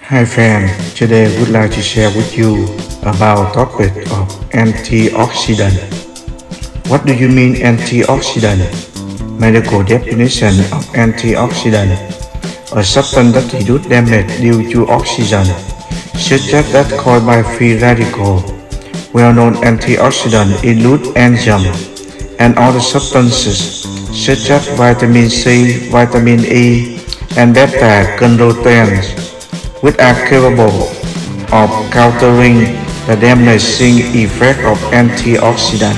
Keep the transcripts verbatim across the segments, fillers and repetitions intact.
Hi friend, today I would like to share with you about topic of antioxidant. What do you mean antioxidant? Medical definition of antioxidant: a substance that reduces damage due to oxygen, such as that caused by free radical. Well-known antioxidants include enzymes and other substances such as vitamin C, vitamin E, and beta-carotenes, which are capable of countering the damaging effect of antioxidants.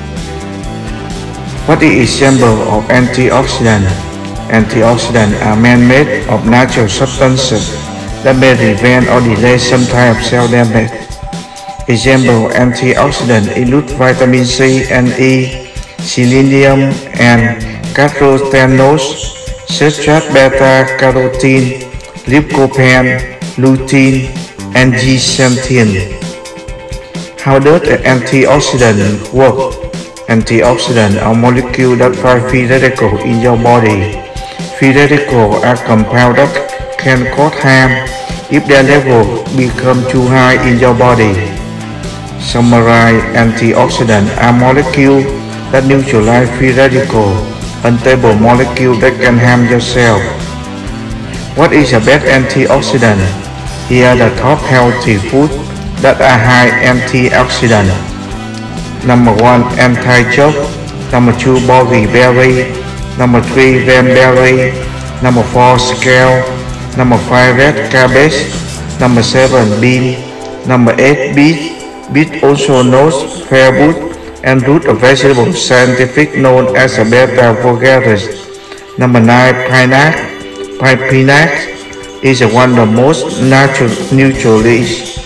What is example of antioxidants? Antioxidants are man-made of natural substances that may prevent or delay some type of cell damage. Example of antioxidants include vitamin C and E, selenium, and carotenoids such as beta-carotene, lycopene, lutein, and zeaxanthin. How does an antioxidant work? Antioxidants are molecules that fight free radicals in your body. Free radicals are compounds that can cause harm if their level become too high in your body. Summarize: antioxidants are molecules that neutralize free radicals, unstable molecules that can harm your cell. What is the best antioxidant? Here are the top healthy foods that are high antioxidant. Number one, anti-choke. Number two, berry. Number three, cranberry. Number four, scale. Number five, red cabbage. Number seven, bean. Number eight, beet. Beet, also known as pear root, and root of vegetable scientifically known as a beta vulgaris. Number nine, pineapple. Spinach is one of the most natural, nutritionally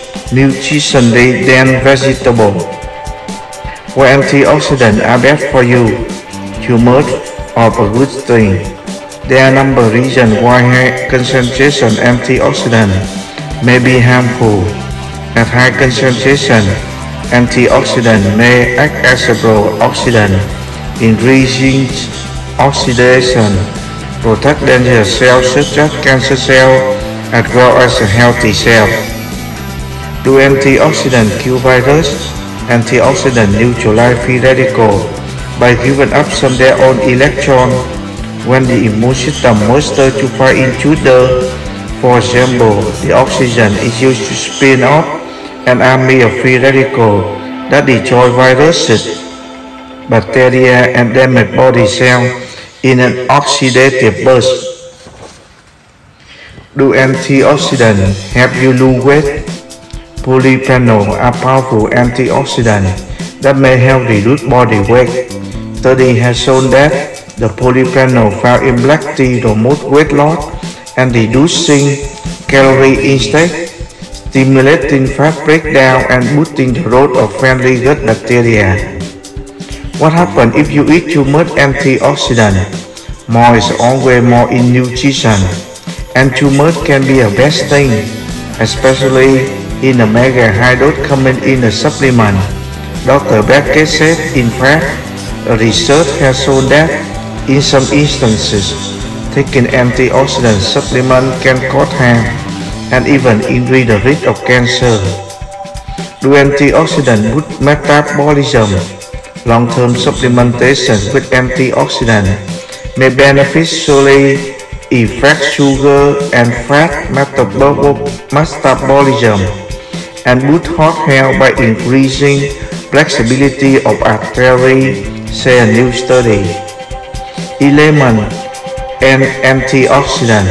dense vegetables. What antioxidants are best for you? Too much of a good thing. There are a number of reasons why high concentration antioxidants may be harmful. At high concentration, antioxidants may act as a pro-oxidant, increasing oxidation, protect dangerous cells such as cancer cells as well as a healthy cell. Do antioxidants kill virus? Antioxidants neutralize free radicals by giving up some of their own electrons when the immune system wants to fire intruder. For example, the oxygen is used to spin off an army of free radicals that destroy viruses, bacteria, and damage body cells in an oxidative burst. Do antioxidants help you lose weight? Polyphenols are powerful antioxidants that may help reduce body weight. Study has shown that the polyphenol found in black tea promote weight loss and reducing calorie intake, stimulating fat breakdown, and boosting the growth of friendly gut bacteria. What happens if you eat too much antioxidant? More is always more in nutrition, and too much can be a bad thing, especially in the mega high dose coming in a supplement. Doctor Beckett said, in fact, research has shown that in some instances, taking antioxidant supplement can cause harm and even increase the risk of cancer. Do antioxidants boost metabolism? Long-term supplementation with antioxidants may beneficially affect sugar and fat metabolism and boost heart health by increasing flexibility of arteries, say a new study. Lemon and antioxidant.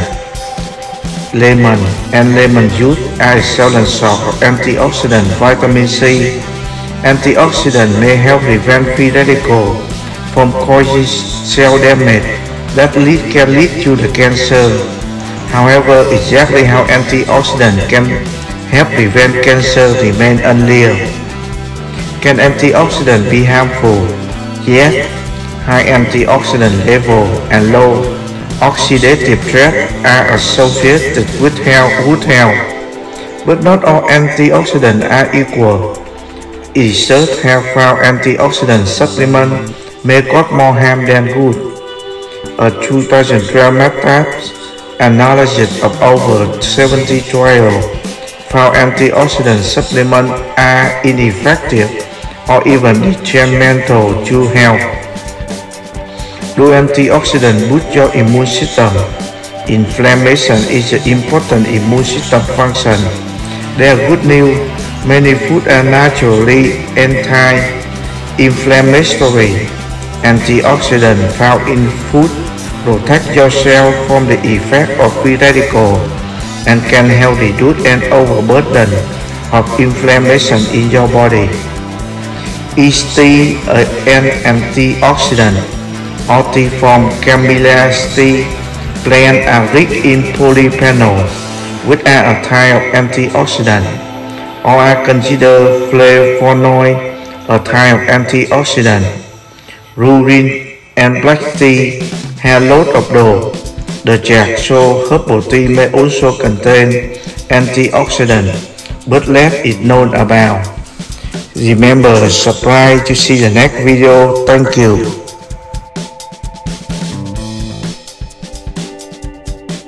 Lemon and lemon juice are excellent source of antioxidant vitamin C. Antioxidants may help prevent free radicals from causing cell damage that lead, can lead to the cancer. However, exactly how antioxidants can help prevent cancer remain unclear. Can antioxidants be harmful? Yes, high antioxidant level and low oxidative stress are associated with health, good health, but not all antioxidants are equal. Research have found antioxidant supplements may cause more harm than good. A two thousand twelve method analysis of over seventy trials found antioxidant supplements are ineffective or even detrimental to health. Do antioxidants boost your immune system? Inflammation is an important immune system function. There are good news. Many foods are naturally anti-inflammatory. Antioxidants found in food protect your cells from the effect of free radicals and can help reduce an overburden of inflammation in your body. Is tea an antioxidant? All tea from Camellia tea plants are rich in polyphenols, which are a type of antioxidant, or are considered flavonoids, a type of antioxidant. Ruin and black tea have lots of those. The jack so herbal tea may also contain antioxidants, but less is known about. Remember, subscribe to see the next video. Thank you.